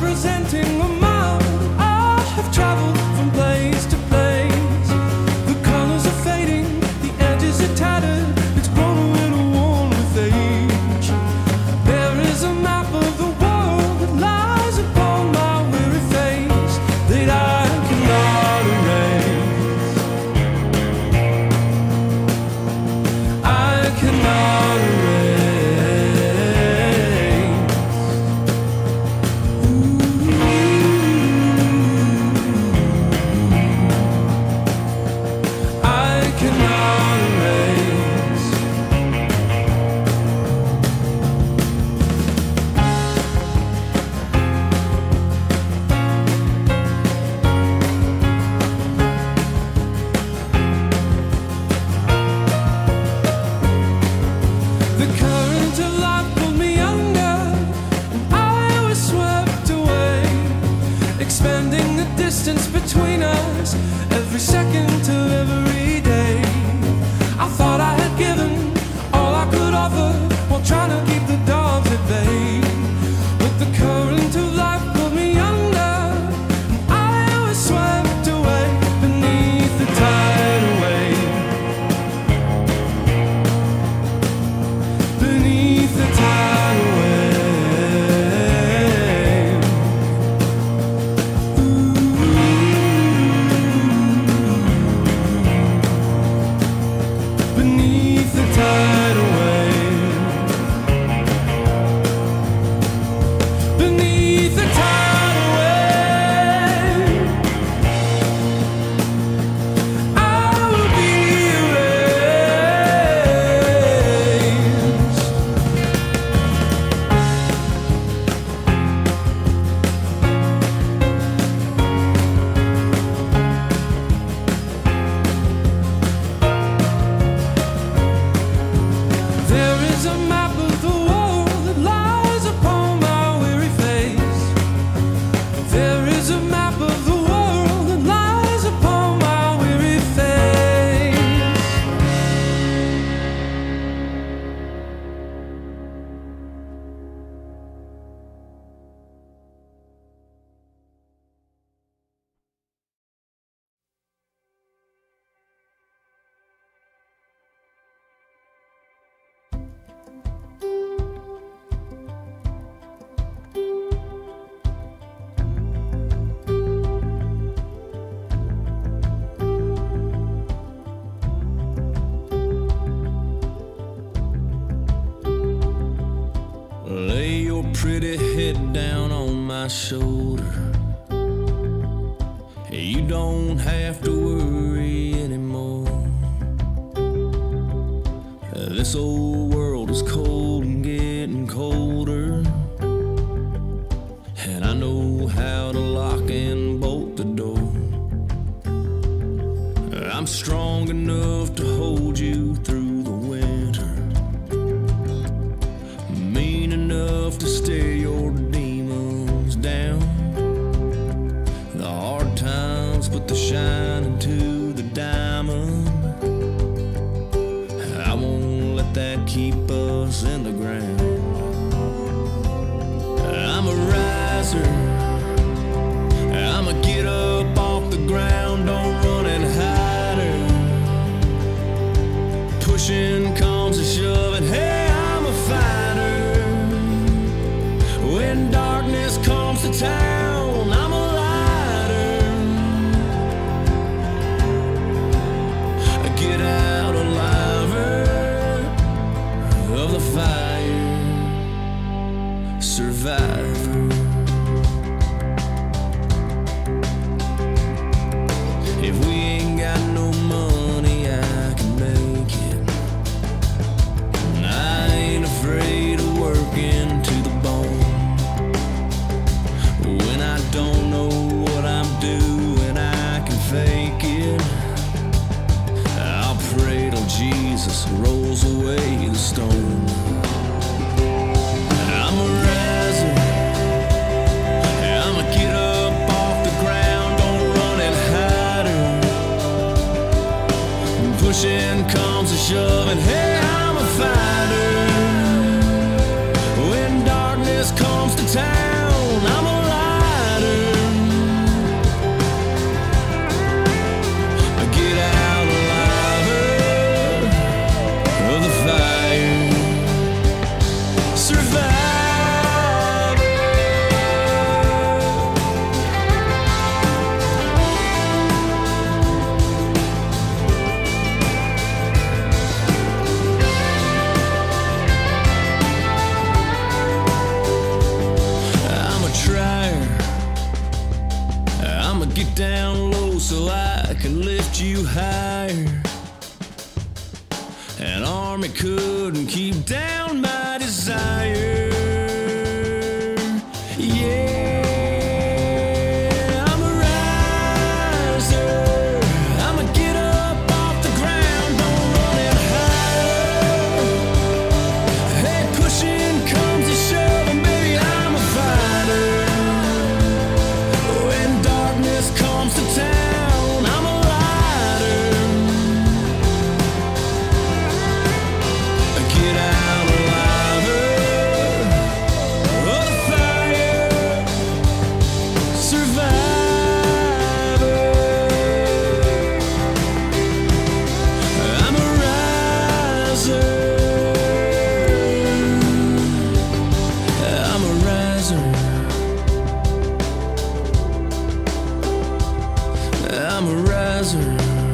representing a mile. I have traveled from place to place. The colors are fading, the edges are tattered. It's grown a little worn with age. There is a map of the world that lies upon my weary face that I cannot erase. I cannot erase. The current of life pulled me under, and I was swept away, expanding the distance between us every second till every day. I thought I had given all I could offer while trying to keep the dogs at bay. But the current of life pulled me under, and I was swept away beneath the tidal wave. Beneath the tidal wave. Beneath the tidal wave. Beneath the tidal wave. I will be erased. There is a map of the world that lies upon my weary face. There is a map of the world that lies upon my weary face. Lay your pretty head down on my shoulder. You don't have to worry anymore. This old world is cold and getting colder, and I know how to lock and bolt the door. I'm strong enough to hold you through the winter, mean enough to stare your demons down. The hard times put the shine into the diamond. I won't let that keep us in the ground. I'm a riser, I'm a get up off the ground, don't run and hide her. Pushing comes to shoving, hey, I'm a fighter. When darkness comes to town, I'm a lighter. I get out aliver of the fire, survivor. If we ain't got no money, I can make it. I ain't afraid of working to the bone. When I don't know what I'm doing, I can fake it. I'll pray till Jesus rolls away the stone. I'm a riser, I'm a get up off the ground, don't run and hide her. Pushing comes to shoving, hey, I'm a fighter. When darkness comes to town, I'm a liar. try her. I'ma get down low so I can lift you higher. An army couldn't keep down my desire. Yeah, I'm a riser. I'ma get up off the ground, don't run it higher. Hey, pushing comes to shoving, baby, I'm a fighter. When darkness comes to town, I'm a lighter. Get out alive of the fire, survivor. I'm a riser. I'm a riser. I'm a riser.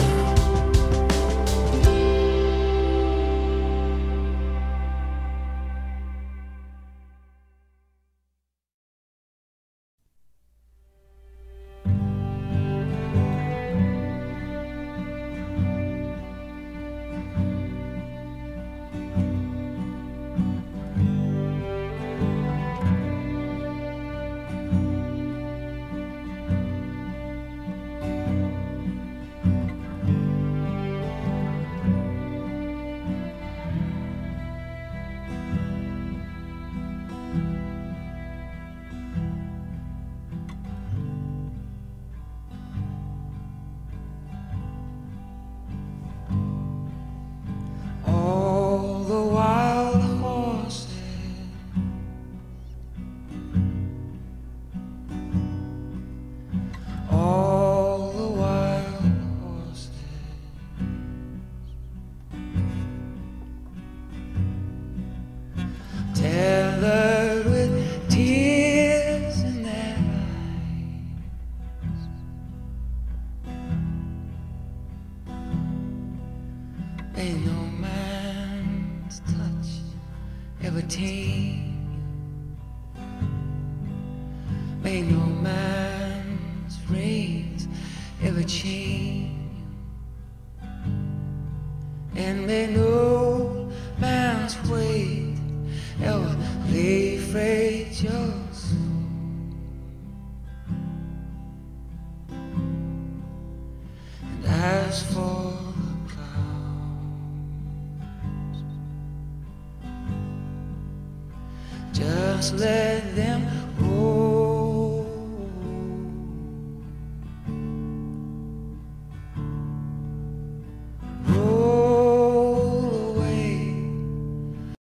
All the wild horses all the wild horses tethered with tears in their eyes, may no man's touch ever tame you, may no man's rays ever chain you, and may no man's weight ever lay freight your soul. And as for the clouds, just let them